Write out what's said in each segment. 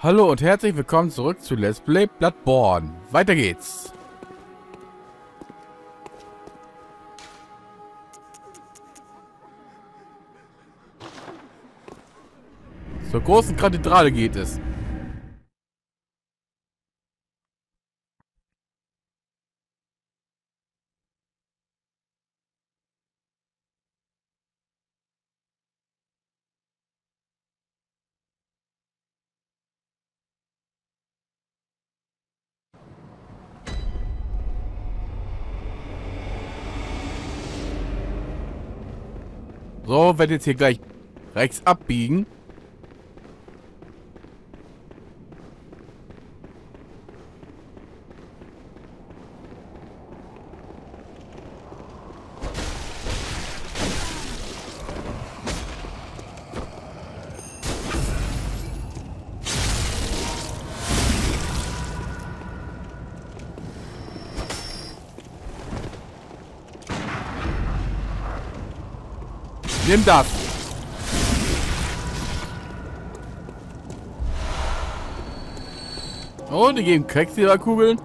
Hallo und herzlich willkommen zurück zu Let's Play Bloodborne. Weiter geht's. Zur großen Kathedrale geht es. So, werde jetzt hier gleich rechts abbiegen. Nimm das. Oh, die geben Quecksilberkugeln.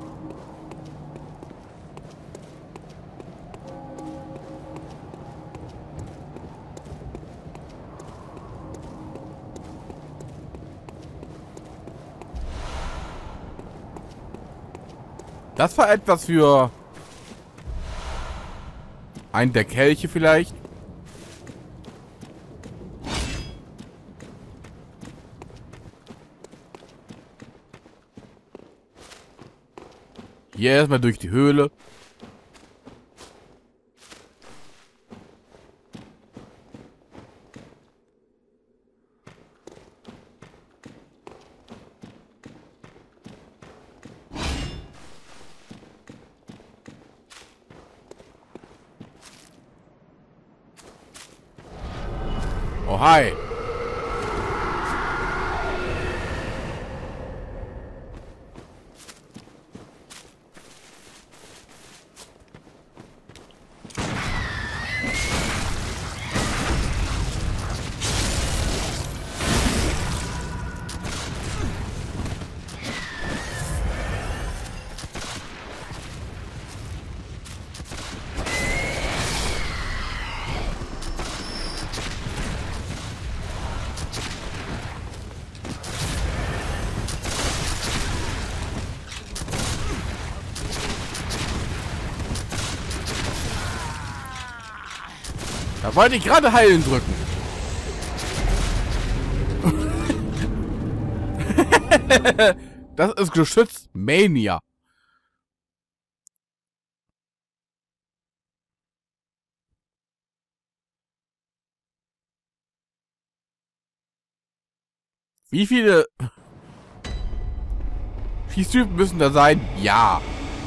Das war etwas für einen der Kelche vielleicht. Hier erstmal durch die Höhle. Oh, hi. Da wollte ich gerade heilen drücken. Das ist Geschütz Mania. Wie viele Schießtypen müssen da sein? Ja.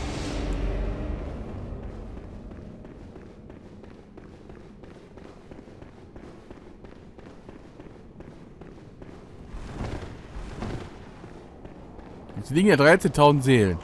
Jetzt liegen ja 13.000 Seelen.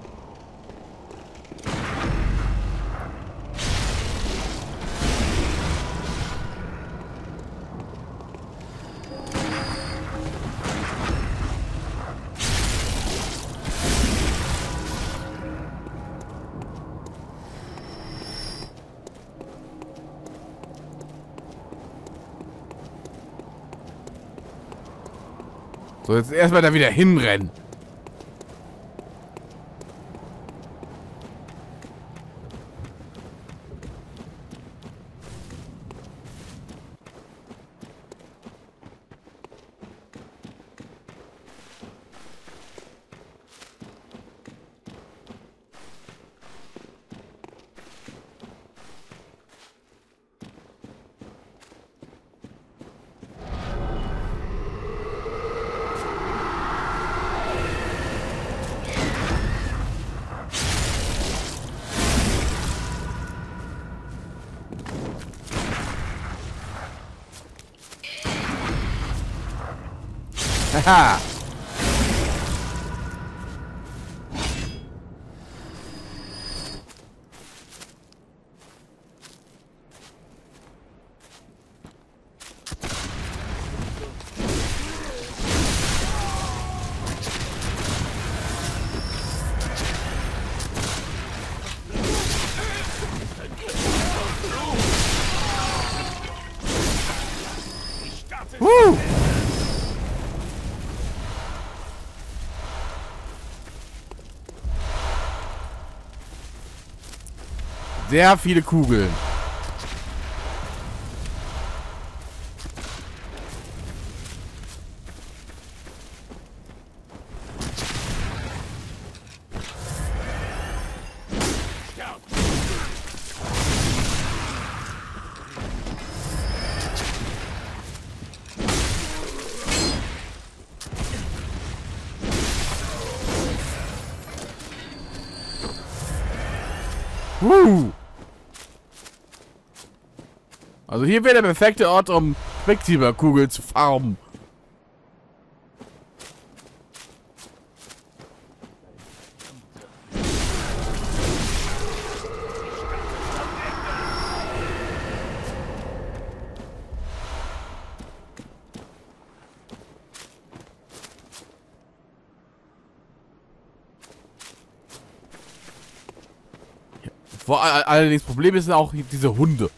So, jetzt erstmal da wieder hinrennen. Haha. Sehr viele Kugeln. Also hier wäre der perfekte Ort, um Quicksilberkugeln zu farmen. Allerdings Problem ist auch diese Hunde.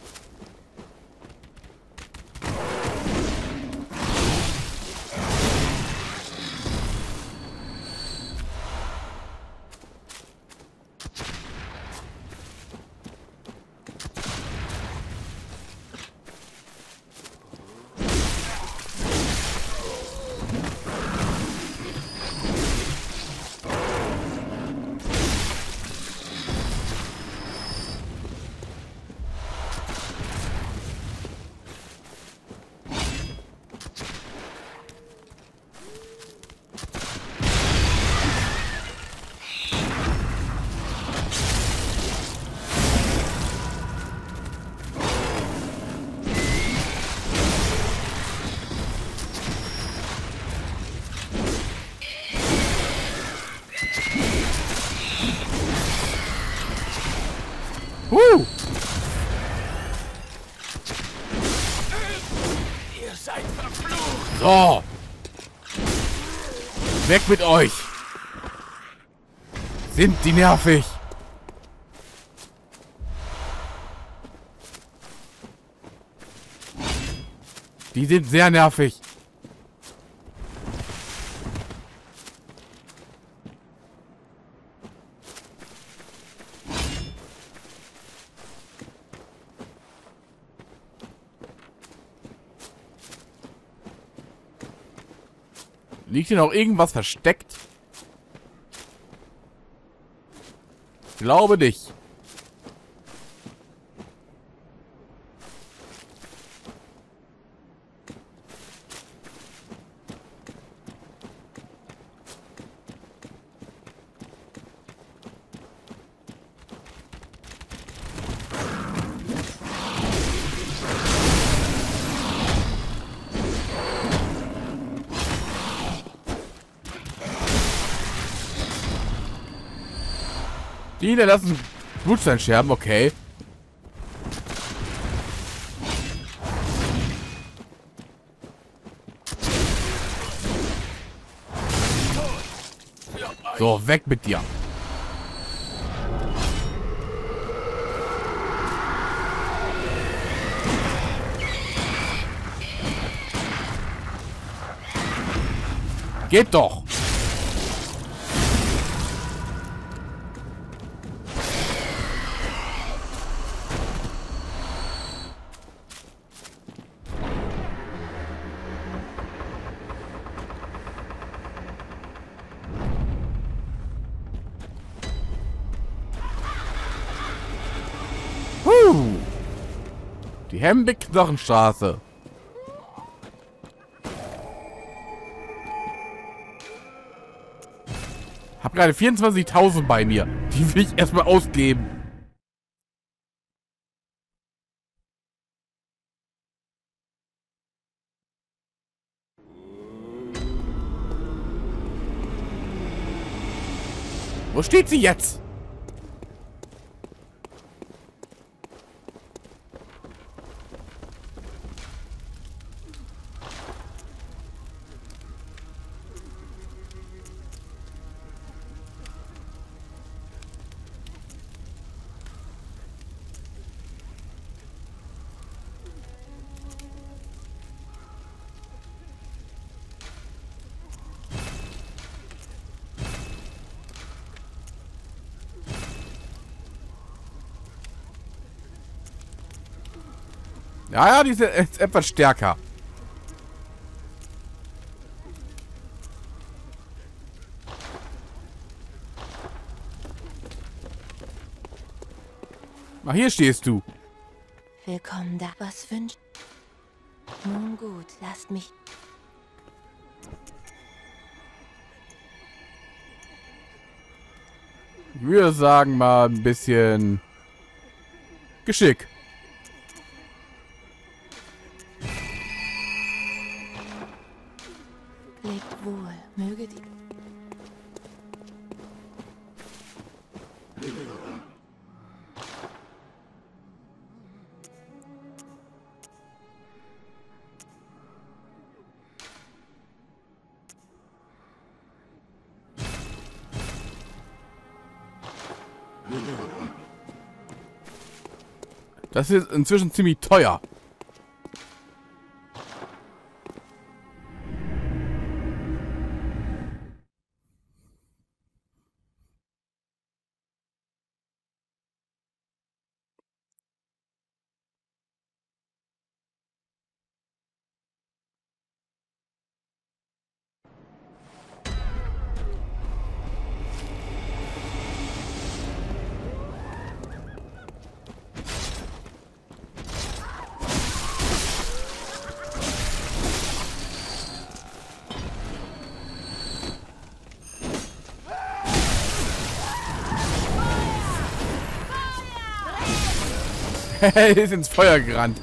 Ihr seid verflucht! So. Weg mit euch. Sind die nervig. Die sind sehr nervig. Liegt hier noch irgendwas versteckt? Glaube nicht. Die hinterlassen Blutsteinscherben, okay. So, weg mit dir. Geht doch. Die Hembeck-Knochenstraße. Hab gerade 24.000 bei mir. Die will ich erstmal ausgeben. Wo steht sie jetzt? Ja, ja, die ist jetzt etwas stärker. Ach, hier stehst du. Willkommen da. Was wünscht? Nun gut, lasst mich... Ich würde sagen, mal ein bisschen Geschick. Lebt wohl, möge die... Das ist inzwischen ziemlich teuer. Er ist ins Feuer gerannt.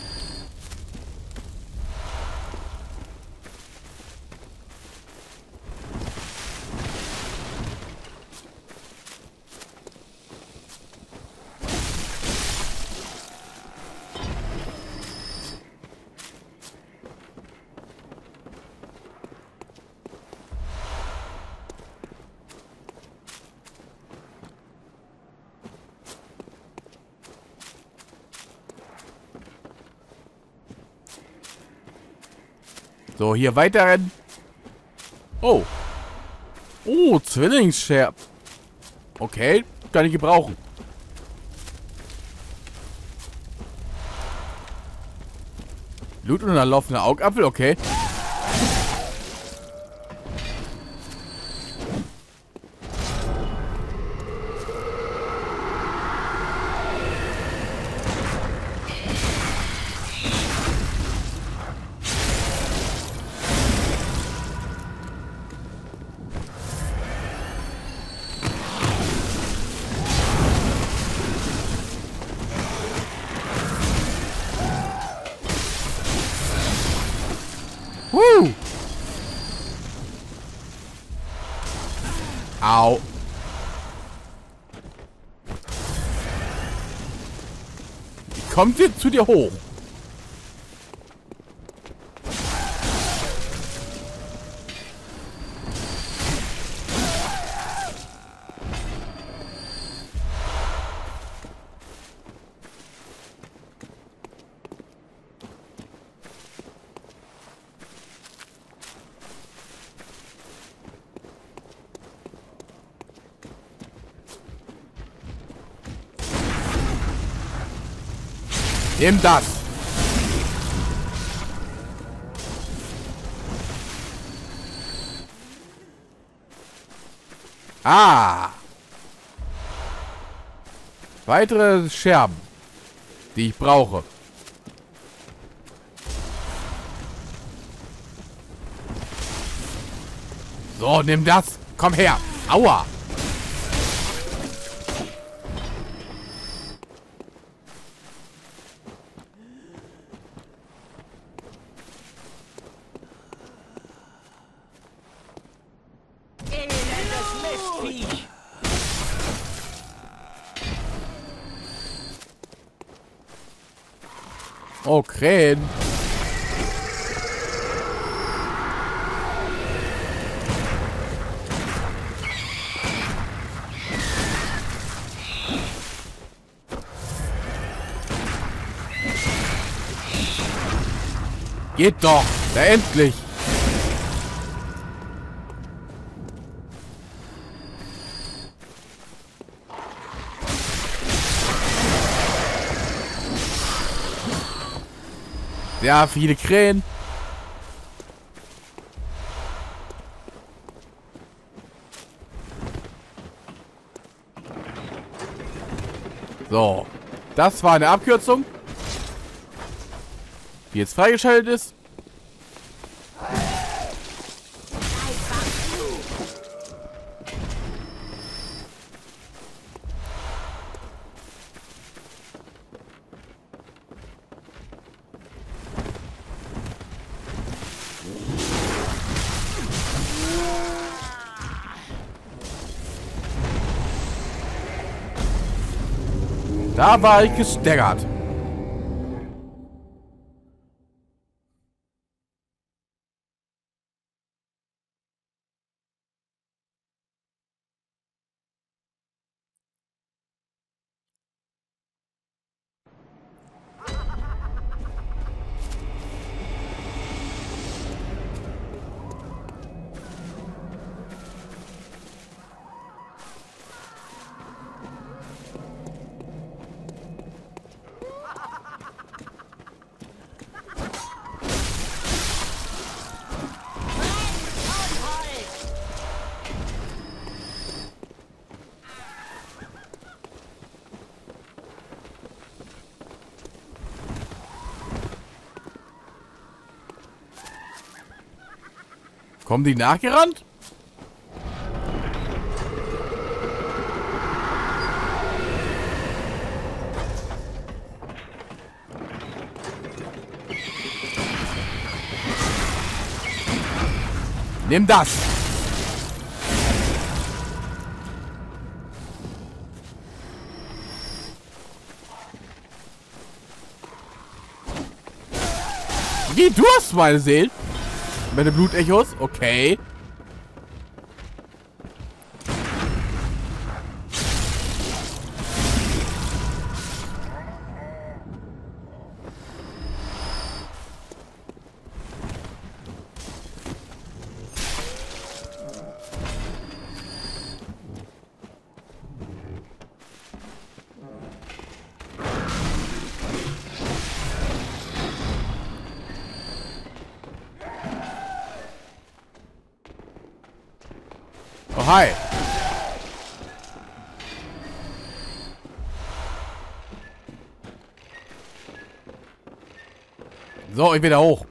So, hier weiterrennen. Oh. Oh, Zwillingsscherb. Okay, kann ich gebrauchen. Loot und ein laufender Augapfel, okay. Au. Wie kommt ihr zu dir hoch? Nimm das. Ah. Weitere Scherben, die ich brauche. So, nimm das. Komm her. Aua. Oh, Krähen. Geht doch. Ja, endlich. Ja, viele Krähen. So. Das war eine Abkürzung. Die jetzt freigeschaltet ist. Da war ich gesteggert. Kommen die nachgerannt? Nimm das! Wie, du hast meine Seelen? Meine Blutechos? Okay. Oh, hi. So, ich will da hoch.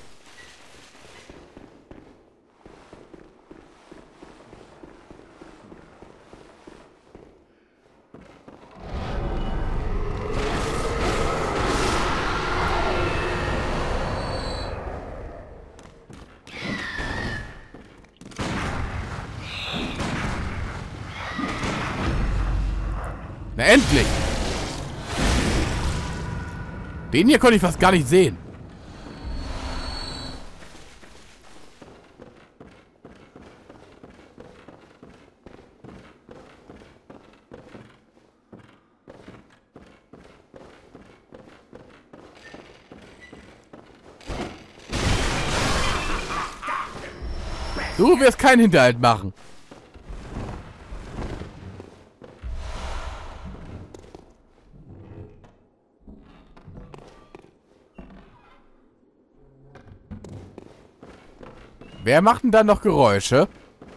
Na, endlich! Den hier konnte ich fast gar nicht sehen. Du wirst keinen Hinterhalt machen. Wer macht denn da noch Geräusche?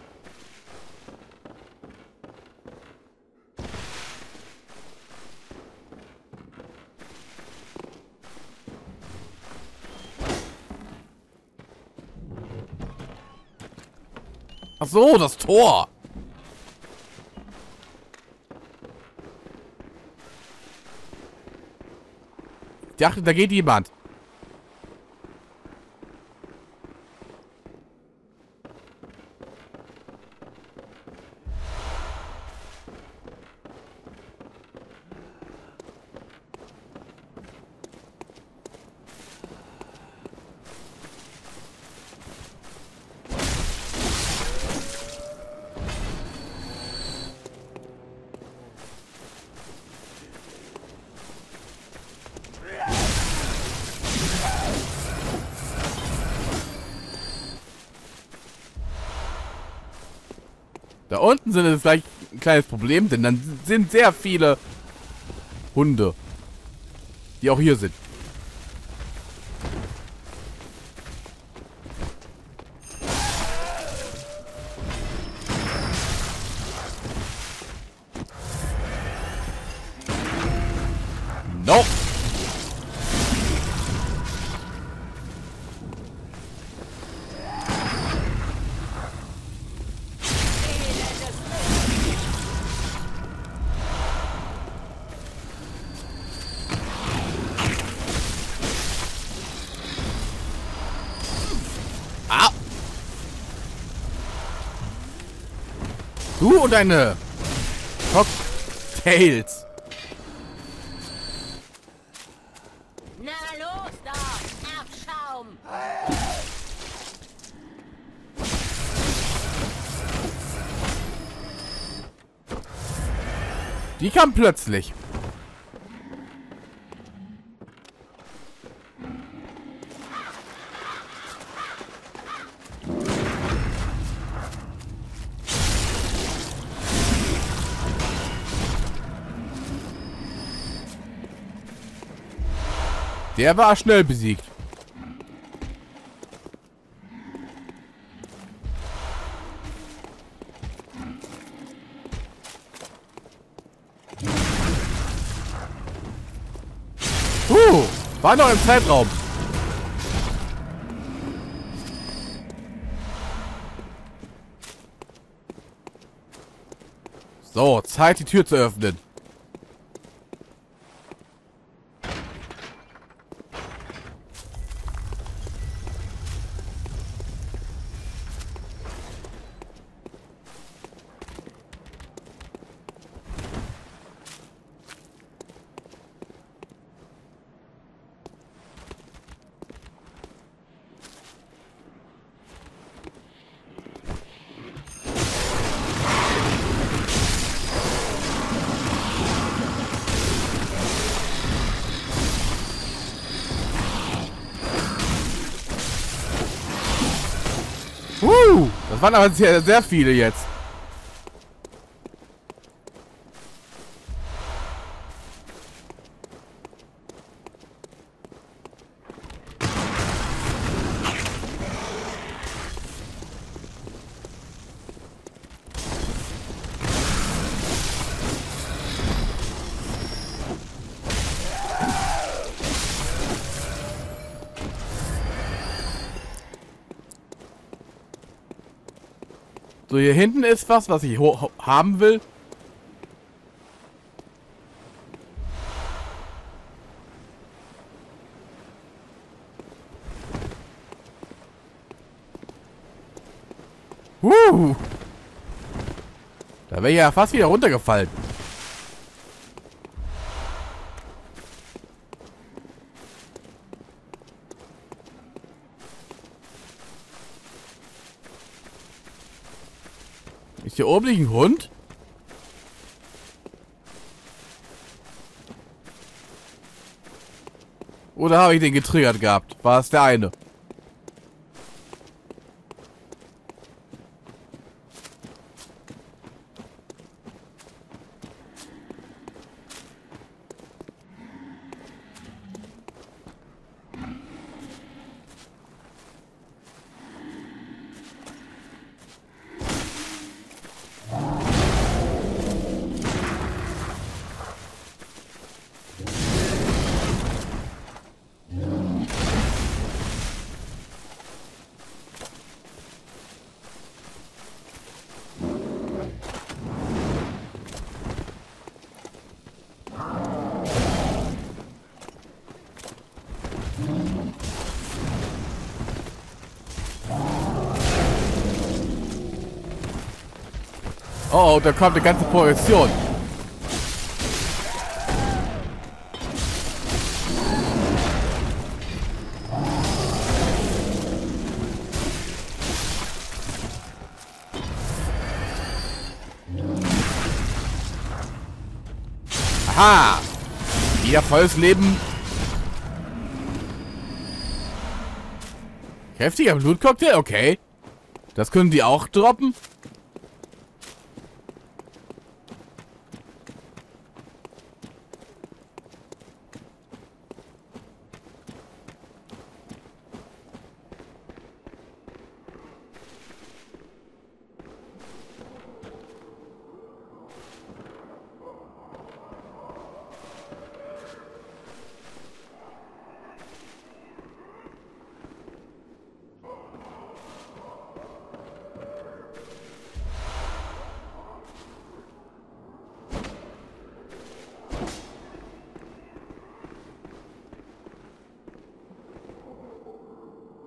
Ach so, das Tor. Ich dachte, da geht jemand. Da unten sind es vielleicht ein kleines Problem, denn dann sind sehr viele Hunde, die auch hier sind. Du und deine Cocktails. Na los doch, Abschaum! Die kam plötzlich. Der war schnell besiegt. War noch im Zeitraum. So, Zeit die Tür zu öffnen. Das waren aber sehr, sehr viele jetzt. So, hier hinten ist was ich haben will. Da wäre ich ja fast wieder runtergefallen. Ist hier oben nicht ein Hund? Oder habe ich den getriggert gehabt? War es der eine? Oh, da kommt eine ganze Projektion. Aha! Wieder volles Leben. Heftiger Blutcocktail? Okay. Das können die auch droppen?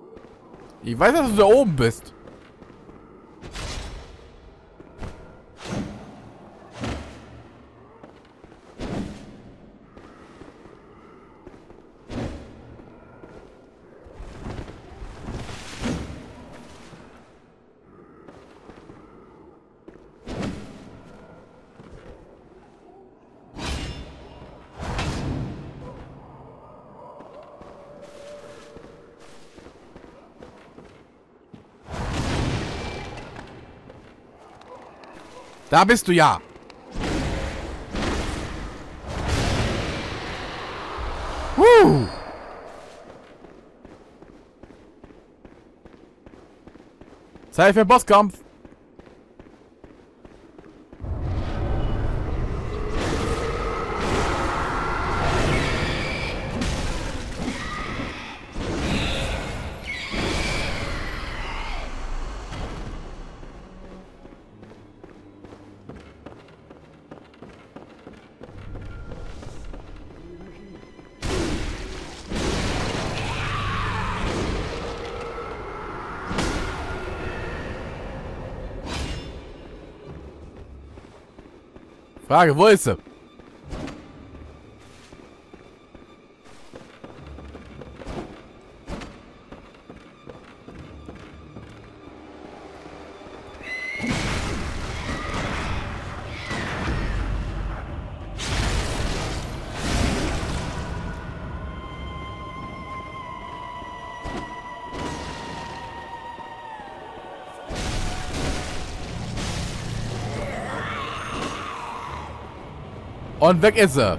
Ich weiß, dass du da oben bist. Da bist du ja. Zeit für den Bosskampf. Frage, wo ist sie? Und weg ist sie.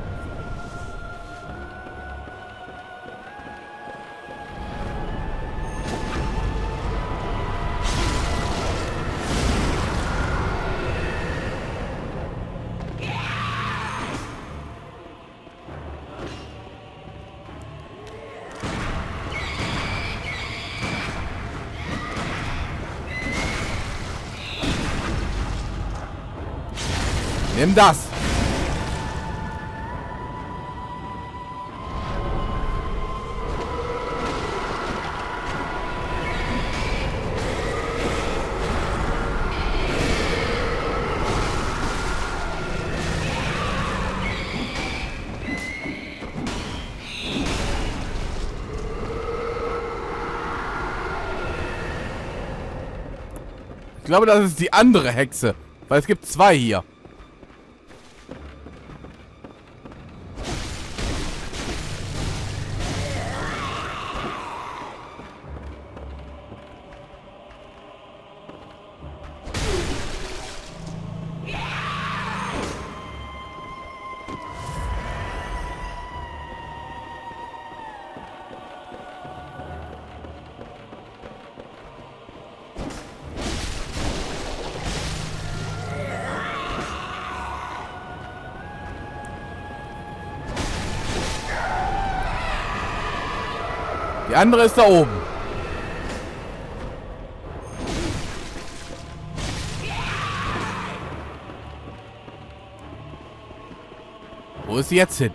Nimm das. Ich glaube, das ist die andere Hexe. Weil es gibt zwei hier. Die andere ist da oben. Wo ist sie jetzt hin?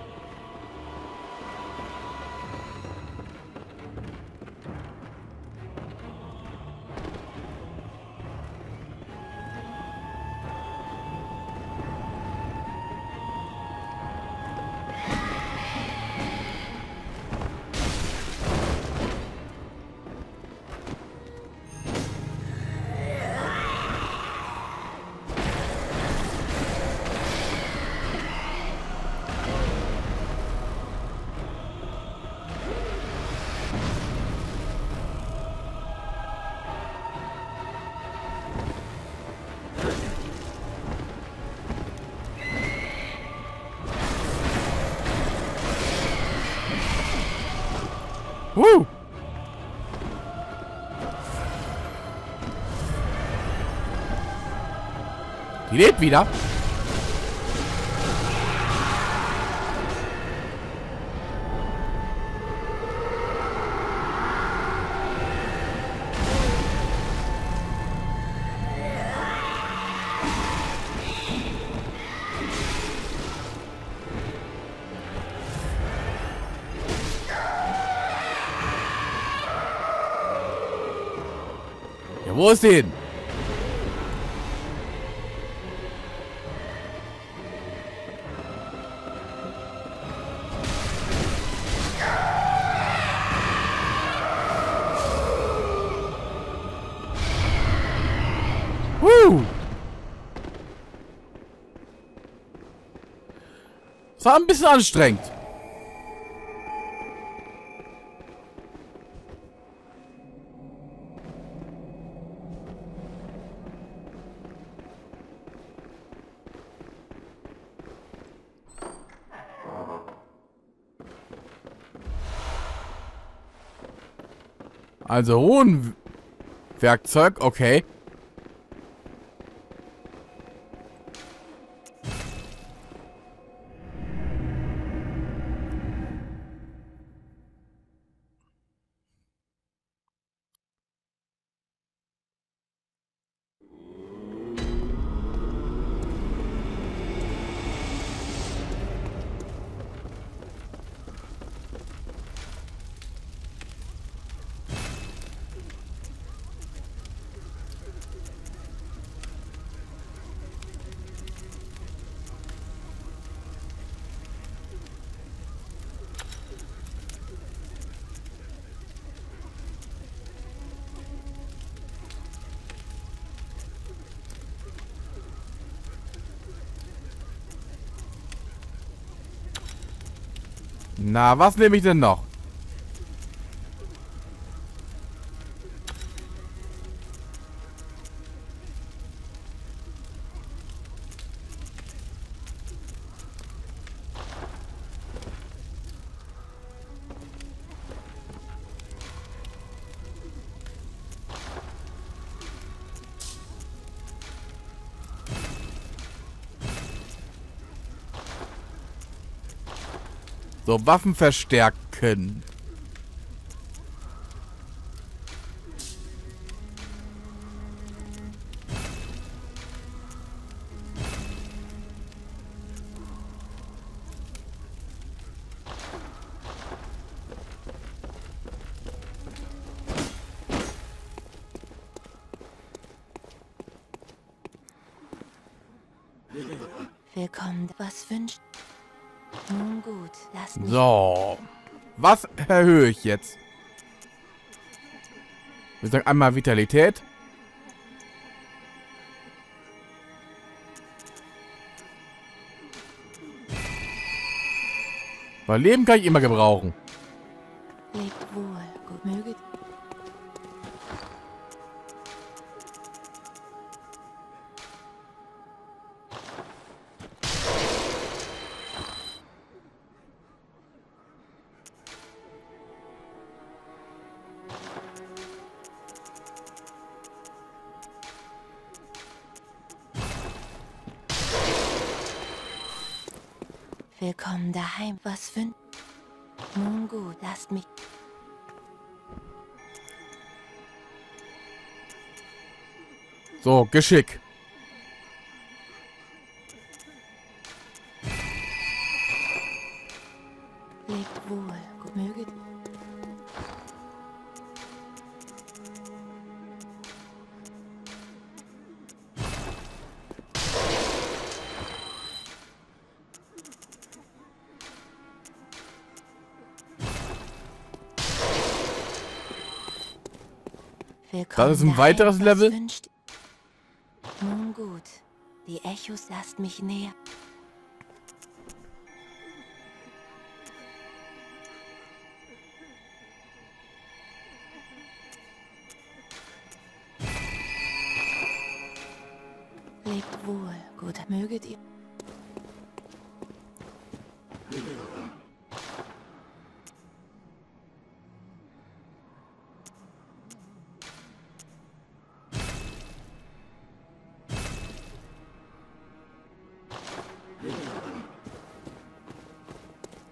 Die lebt wieder. Ja, wo ist sie hin? Das war ein bisschen anstrengend. Also Runenwerkzeug, okay. Na, was nehme ich denn noch? So, Waffen verstärken. Willkommen. Was wünscht? Nun gut, lass mich. So. Was erhöhe ich jetzt? Wir sagen einmal Vitalität. Weil Leben kann ich immer gebrauchen. Lebt wohl, gut möge. Willkommen daheim. Was wünscht? Nun gut, lasst mich. So, Geschick. Lebt wohl, gut möge. Willkommen Das ist ein daheim. weiteres Was Level. wünscht? Nun gut, die Echos lasst mich näher. Lebt wohl, gut möget ihr.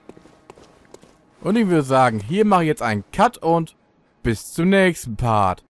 Und ich würde sagen, hier mache ich jetzt einen Cut und bis zum nächsten Part.